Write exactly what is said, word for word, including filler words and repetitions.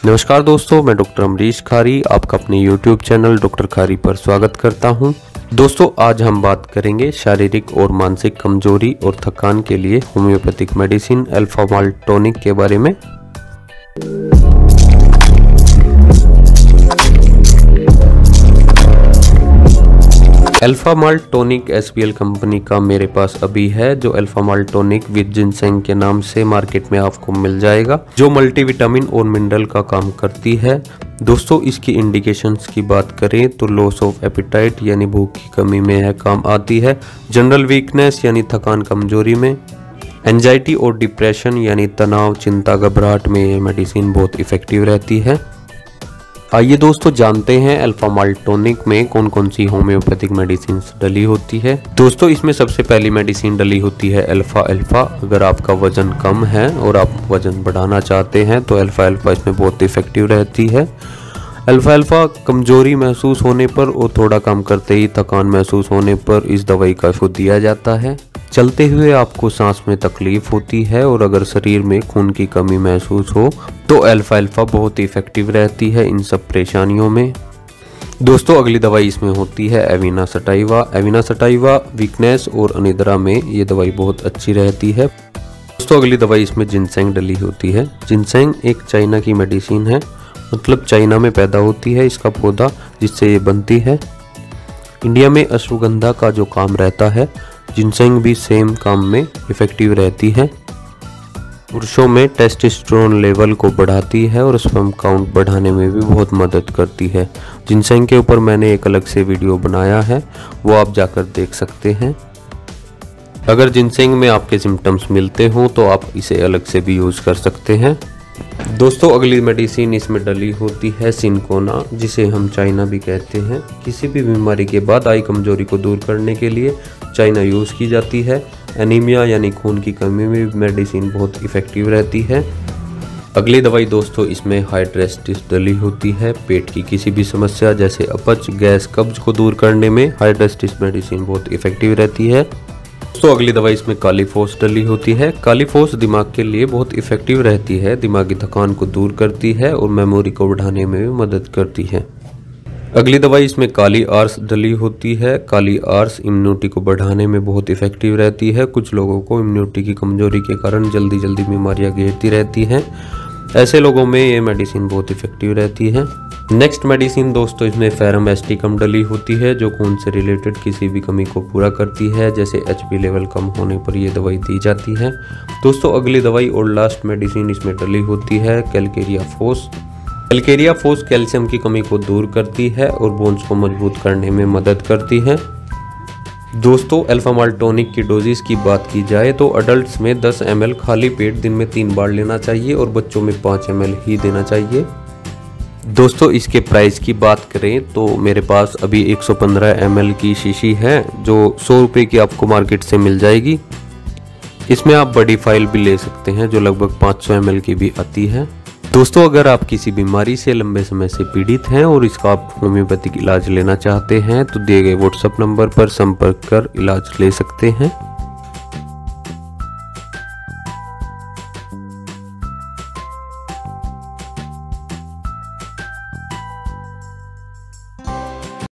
नमस्कार दोस्तों, मैं डॉक्टर अमरीश खारी आपका अपने यूट्यूब चैनल डॉक्टर खारी पर स्वागत करता हूं। दोस्तों, आज हम बात करेंगे शारीरिक और मानसिक कमजोरी और थकान के लिए homeopathic medicine Alpha malt tonic के बारे में। Alpha malt tonic S B L company का मेरे पास अभी है, जो Alpha malt tonic with ginseng के नाम से मार्केट में आपको मिल जाएगा, जो मल्टीविटामिन और मिनरल का काम करती है। दोस्तों, इसकी इंडिकेशंस की बात करें तो लॉस ऑफ एपिटाइट यानी भूख की कमी में यह काम आती है, जनरल वीकनेस यानी थकान कमजोरी में, एंजाइटी और डिप्रेशन यानी तनाव चिंता घबराहट में यह मेडिसिन बहुत इफेक्टिव रहती है। आइए दोस्तों, जानते हैं अल्फा माल्ट टॉनिक में कौन कौन सी होम्योपैथिक मेडिसिन डली होती है। दोस्तों, इसमें सबसे पहली मेडिसिन डली होती है अल्फा अल्फा। अगर आपका वजन कम है और आप वजन बढ़ाना चाहते हैं तो अल्फा अल्फा इसमें बहुत इफेक्टिव रहती है। अल्फा अल्फा कमजोरी महसूस होने पर और थोड़ा काम करते ही थकान महसूस होने पर इस दवाई का आपको दिया जाता है। चलते हुए आपको सांस में तकलीफ होती है और अगर शरीर में खून की कमी महसूस हो तो अल्फा अल्फा बहुत इफेक्टिव रहती है इन सब परेशानियों में। दोस्तों, अगली दवाई इसमें होती है Avena sativa. Avena sativa weakness और अनिद्रा में ये दवाई बहुत अच्छी रहती है। दोस्तों, अगली दवाई इसमें जिनसेंग डली होती है। जिनसेंग एक चाइना की मेडिसिन है, मतलब चाइना में पैदा होती है इसका पौधा जिससे ये बनती है। इंडिया में अश्वगंधा का जो काम रहता है, जिनसेंग भी सेम काम में इफेक्टिव रहती है। पुरुषों में टेस्टोस्टेरोन लेवल को बढ़ाती है और स्पर्म काउंट बढ़ाने में भी बहुत मदद करती है। जिनसेंग के ऊपर मैंने एक अलग से वीडियो बनाया है, वो आप जाकर देख सकते हैं। अगर जिनसेंग में आपके सिम्टम्स मिलते हों तो आप इसे अलग से भी यूज़ कर सकते हैं। दोस्तों, अगली मेडिसिन इसमें डली होती है सिनकोना, जिसे हम चाइना भी कहते हैं। किसी भी बीमारी के बाद आई कमजोरी को दूर करने के लिए चाइना यूज़ की जाती है। एनीमिया यानी खून की कमी में भी मेडिसिन बहुत इफेक्टिव रहती है। अगली दवाई दोस्तों इसमें हाइड्रेस्टिस डली होती है। पेट की किसी भी समस्या जैसे अपच, गैस, कब्ज को दूर करने में हाइड्रेस्टिस मेडिसिन बहुत इफेक्टिव रहती है। दोस्तों, अगली दवाई इसमें कालीफोस डली होती है। कालीफोस दिमाग के लिए बहुत इफेक्टिव रहती है, दिमागी थकान को दूर करती है और मेमोरी को बढ़ाने में भी मदद करती है। अगली दवाई इसमें काली आर्स डली होती है। काली आर्स इम्यूनिटी को बढ़ाने में बहुत इफेक्टिव रहती है। कुछ लोगों को इम्यूनिटी की कमजोरी के कारण जल्दी जल्दी बीमारियां घेरती रहती हैं, ऐसे लोगों में ये मेडिसिन बहुत इफेक्टिव रहती है। नेक्स्ट मेडिसिन दोस्तों इसमें फेरम एस्टिकम डली होती है, जो खून से रिलेटेड किसी भी कमी को पूरा करती है, जैसे एच पी लेवल कम होने पर यह दवाई दी जाती है। दोस्तों, अगली दवाई और लास्ट मेडिसिन इसमें डली होती है calcarea phos. Calcarea phos calcium की कमी को दूर करती है और बोन्स को मजबूत करने में मदद करती है। दोस्तों, अल्फा माल्ट टॉनिक की डोजेस की बात की जाए तो अडल्ट्स में दस एम एल खाली पेट दिन में तीन बार लेना चाहिए और बच्चों में पाँच एम एल ही देना चाहिए। दोस्तों, इसके प्राइस की बात करें तो मेरे पास अभी एक सौ पंद्रह एम एल की शीशी है, जो सौ रुपये की आपको मार्केट से मिल जाएगी। इसमें आप बड़ी फाइल भी ले सकते हैं जो लगभग पाँच सौ एम एल की भी आती है। दोस्तों, अगर आप किसी बीमारी से लंबे समय से पीड़ित हैं और इसका आप होम्योपैथिक इलाज लेना चाहते हैं तो दिए गए व्हाट्सएप नंबर पर संपर्क कर इलाज ले सकते हैं।